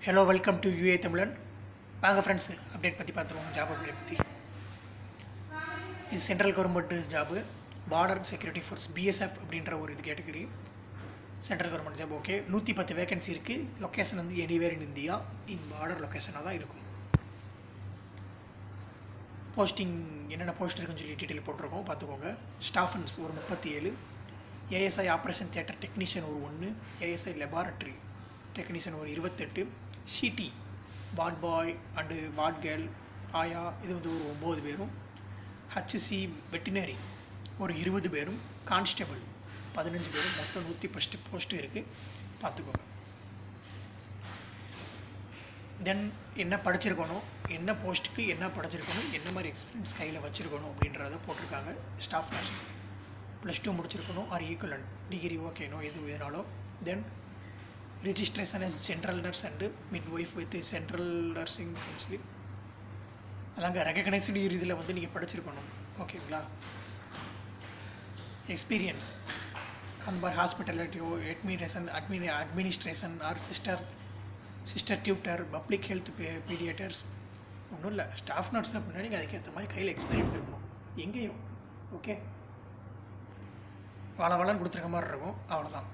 Hello welcome to UA தமிழன். வாங்க friends, update பற்றி பார்த்துருவோம். ஜாப் அப்டேட் பற்றி. இது central government job, border security force BSF அப்படின்ற ஒரு இது category. Central government job. Okay, 110 vacancy இருக்குது. லொக்கேஷன் வந்து anywhere in India, in border லொக்கேஷனாக தான் இருக்கும். போஸ்டிங் என்னென்ன போஸ்ட் இருக்குன்னு சொல்லி டீட்டெயில் போட்டிருக்கோம், பார்த்துக்கோங்க. ஸ்டாஃபன்ஸ் ஒரு 37, ஏஎஸ்ஐ ஆப்ரேஷன் தியேட்டர் டெக்னீஷியன் ஒரு 1, ஏஎஸ்ஐ லெபார்ட்ரி டெக்னீஷியன் ஒரு 28, CT ward boy and ward girl ஆயா இது வந்து ஒரு 9 பேரும், ஹச்சி வெட்டினரி ஒரு 20 பேரும், கான்ஸ்டபிள் 15 பேரும், மொத்தம் 110 போஸ்ட்டு இருக்குது, பார்த்துக்கோங்க. தென் என்ன படிச்சிருக்கணும், என்ன போஸ்ட்டுக்கு என்ன படிச்சிருக்கணும், என்ன மாதிரி எக்ஸ்பீரியன்ஸ் கையில் வச்சுருக்கணும் அப்படின்றத போட்டிருக்காங்க. ஸ்டாஃப் நர்ஸ் +2 முடிச்சிருக்கணும் ஆர் ஈக்குவலன்ட் டிகிரி, ஓகேனோ எது வேணாலும். Then registration as general nurse and midwife with central nursing council, அதாங்க ரெகக்னைஸ்டு இதில் வந்து நீங்கள் படிச்சிருக்கணும், ஓகேங்களா. எக்ஸ்பீரியன்ஸ் அந்த மாதிரி ஹாஸ்பிட்டாலிட்டியோ administration or sister tutor public health paediatrics ஒன்றும் இல்லை. ஸ்டாஃப் நர்ஸ் அப்படின்னா நீங்கள் அதுக்கேற்ற மாதிரி கையில் எக்ஸ்பீரியன்ஸ் இருக்கணும் எங்கேயும். ஓகே, வளன்னு கொடுத்துருக்க மாதிரி இருக்கும், அவ்வளோதான்.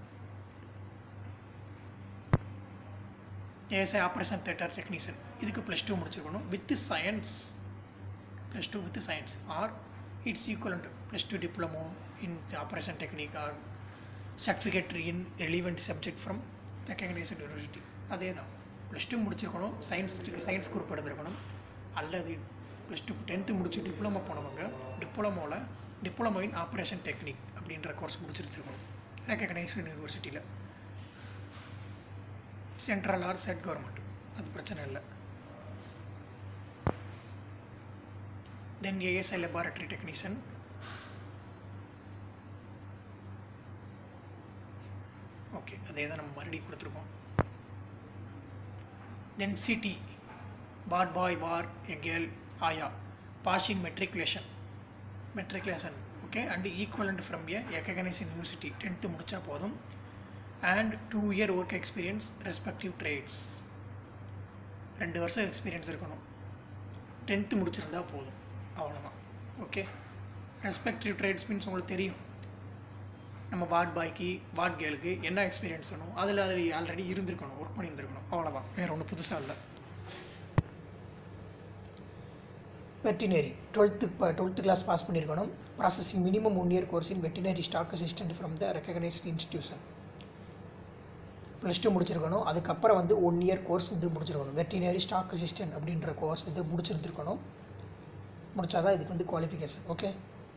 ஏஎஸ்ஐ ஆப்ரேஷன் தியேட்டர் டெக்னீஷியன் இதுக்கு +2 முடிச்சிருக்கணும் with science, +2 with science or its equivalent +2 diploma in operation technique or certificate in relevant subject from recognised university. அதே தான், +2 முடிச்சிருக்கணும், சயின்ஸ் குரூப் எடுத்துருக்கணும். அல்லது +2 10th முடிச்சு டிப்ளமோ போனவங்க டிப்ளமோ இன் ஆப்ரேஷன் டெக்னிக் அப்படின்ற course முடிச்சிருக்கணும் ரெகக்னைஸ்டு யூனிவர்சிட்டியில், சென்ட்ரல் ஆர் ஸ்டேட் கவர்மெண்ட், அது பிரச்சனை இல்லை. Then ASI laboratory technician, okay அதே தான் நம்ம மறுபடியும் கொடுத்துருக்கோம். Then CT ward boy ward girl ஆயா passing matriculation, okay, and equivalent from a recognised university 10th முடித்தா போதும். அண்ட் 2 year work experience respective trades, 2 வருஷம் எக்ஸ்பீரியன்ஸ் இருக்கணும், 10th முடிச்சிருந்தா போதும், அவ்வளோதான். ஓகே, ரெஸ்பெக்டிவ் ட்ரேட்ஸ் மீன்ஸ் உங்களுக்கு தெரியும், நம்ம வார்ட் பாய்க்கு வார்ட் கேர்ளுக்கு என்ன எக்ஸ்பீரியன்ஸ் வேணும், அதில் ஆல்ரெடி இருந்திருக்கணும், ஒர்க் பண்ணியிருந்துருக்கணும், அவ்வளோதான், வேறு ஒன்றும் புதுசாக இல்லை. வெட்டினரி 12th கிளாஸ் பாஸ் பண்ணியிருக்கணும். Processing minimum 1 year course in veterinary stock assistant from the recognised institution, +2 முடிச்சிருக்கணும். அதுக்கப்புறம் வந்து 1 year கோர்ஸ் வந்து முடிச்சிருக்கணும். வெட்டினரி ஸ்டாக் அசிஸ்டன்ட் அப்படின்ற கோர்ஸ் வந்து முடிச்சிருந்துருக்கணும். முடிச்சாதான் இதுக்கு வந்து குவாலிஃபிகேஷன். ஓகே,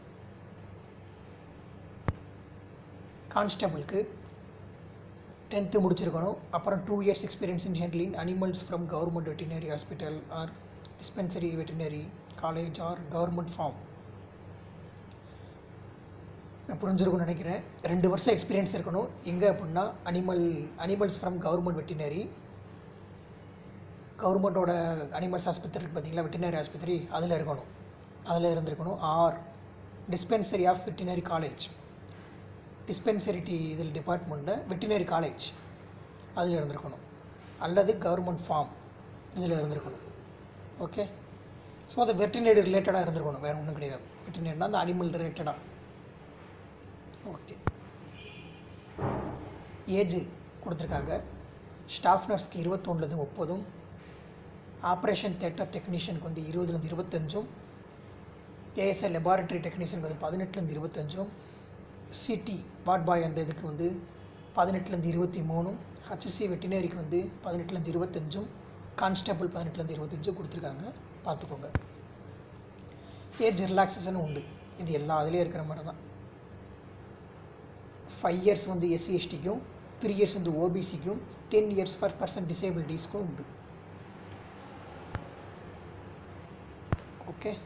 கான்ஸ்டபிளுக்கு 10th முடிச்சிருக்கணும். அப்புறம் 2 years experience in handling animals from government veterinary hospital or dispensary veterinary college or government farm. நான் புரிஞ்சிருக்கும்னு நினைக்கிறேன். 2 வருஷம் எக்ஸ்பீரியன்ஸ் இருக்கணும். எங்கே அப்படின்னா அனிமல்ஸ் ஃப்ரம் கவர்மெண்ட் வெட்டினரி, கவர்மெண்ட்டோட அனிமல்ஸ் ஆஸ்பத்திரி இருக்குது பார்த்தீங்களா, வெட்டினரி ஆஸ்பத்திரி, அதில் இருந்திருக்கணும். Or dispensary of veterinary college, டிஸ்பென்சரிட்டி இதில் டிபார்ட்மெண்ட்டில் வெட்டினரி காலேஜ் அதில் இருந்திருக்கணும். அல்லது கவர்மெண்ட் ஃபார்ம் இதில் இருந்திருக்கணும். ஓகே, ஸோ அது வெட்டினரி ரிலேட்டடாக இருந்திருக்கணும், வேறு ஒன்றும் கிடையாது. வெட்டினரினா அந்த அனிமல் ரிலேட்டடாக. ஓகே, ஏஜ் கொடுத்துருக்காங்க. ஸ்டாஃப் நர்ஸ்க்கு 21 30, ஆப்ரேஷன் தியேட்டர் டெக்னீஷியனுக்கு வந்து 20 25, ஏஎஸ்ஐ லெபார்ட்ரி டெக்னீஷியனுக்கு வந்து 18 25, சிடி வார்ட் பாய் அந்த இதுக்கு வந்து 18 23, ஹச்சி வெட்டினரிக்கு வந்து 18 25, கான்ஸ்டபிள் 18 25 கொடுத்துருக்காங்க, பார்த்துக்கோங்க. ஏஜ் ரிலாக்ஸேஷன் உண்டு, இது எல்லா அதுலேயும் இருக்கிற மாதிரி தான். 5 years வந்து எஸ்சி எஸ்டிக்கும், 3 years வந்து ஓபிசிக்கும், 10 years ஃபார் பர்சன் டிசேபிலிட்டிஸ்க்கும் உண்டு. ஓகே,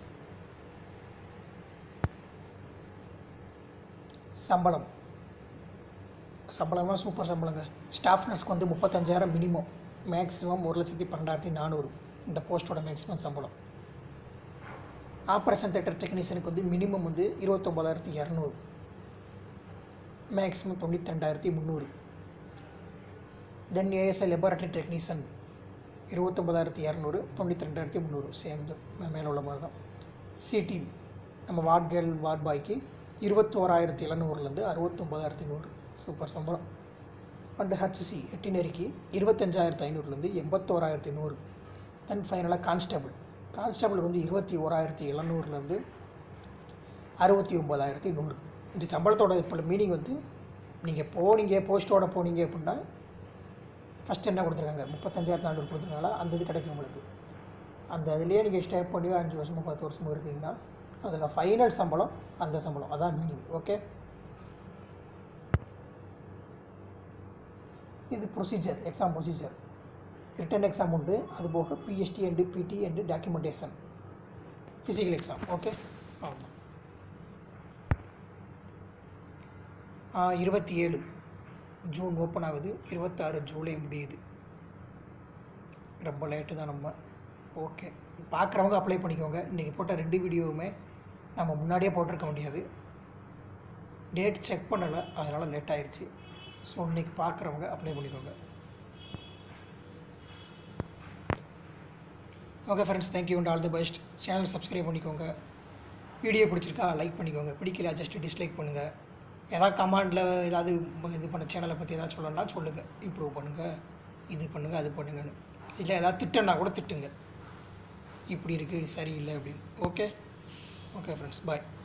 சம்பளம்லாம் சூப்பர் சம்பளங்க. ஸ்டாஃப் நர்ஸ்க்கு வந்து 35,000 மினிமம், மேக்ஸிமம் 1,12,400 இந்த போஸ்ட்டோட மேக்ஸிமம் சம்பளம். ஆப்ரேஷன் தியேட்டர் டெக்னீஷியனுக்கு வந்து மினிமம் வந்து 29,200, maximum 92,300. Then ASI laboratory technician 29,200 92,300 same மேலே உள்ள மாதிரி தான். சிடி நம்ம வார்ட் கேர்ள் வார்ட் பாய்க்கு 21,700லேருந்து 69,100 சூப்பர் சம்பளம். அண்டு ஹச்சி எட்டினரிக்கு 25,500லேருந்து 81,100. தென் ஃபைனலாக கான்ஸ்டபிள் வந்து 21,700லேருந்து 69,100. இந்த சம்பளத்தோட இப்போ மீனிங் வந்து நீங்கள் போஸ்ட்டோட போனீங்க அப்படின்னா ஃபஸ்ட் என்ன கொடுத்துருக்காங்க 35,400 கொடுத்துருக்காங்களா, அந்த இது கிடைக்கும் உங்களுக்கு. அந்த இதுலேயே நீங்கள் ஸ்டே பண்ணி 5 வருஷமோ 10 வருஷமோ இருக்கீங்கன்னா அதில் ஃபைனல் சம்பளம் அந்த சம்பளம், அதான் மீனிங். ஓகே, இது procedure, exam procedure. Written exam உண்டு, அது போக PST and PT and documentation, physical exam. Okay, ஆமாம். 27 ஜூன் ஓப்பன் ஆகுது, 26 ஜூலை முடியுது. ரொம்ப லேட்டு தான் நம்ம. ஓகே, பார்க்குறவங்க அப்ளை பண்ணிக்கோங்க. இன்றைக்கி போட்ட 2 வீடியோவுமே நம்ம முன்னாடியே போட்டிருக்க முடியாது, டேட் செக் பண்ணலை, அதனால் லேட் ஆயிடுச்சு. ஸோ இன்றைக்கி பார்க்குறவங்க அப்ளை பண்ணிக்கோங்க. Okay friends, thank you and all the best. Channel subscribe பண்ணிக்கோங்க. வீடியோ பிடிச்சிருக்கா லைக் பண்ணிக்கோங்க, பிடிக்கல ஜஸ்ட் டிஸ்லைக் பண்ணுங்கள். ஏதாவது கமெண்டில் ஏதாவது இது பண்ண சேனலை பற்றி ஏதாவது சொல்லணும்னா சொல்லுங்கள், இம்ப்ரூவ் பண்ணுங்கள், இது பண்ணுங்கள் அது பண்ணுங்கன்னு. இல்லை ஏதாவது திட்டன்னா கூட திட்டுங்க, இப்படி இருக்குது சரியில்லை அப்படின்னு. ஓகே ஓகே ஃப்ரெண்ட்ஸ், பாய்.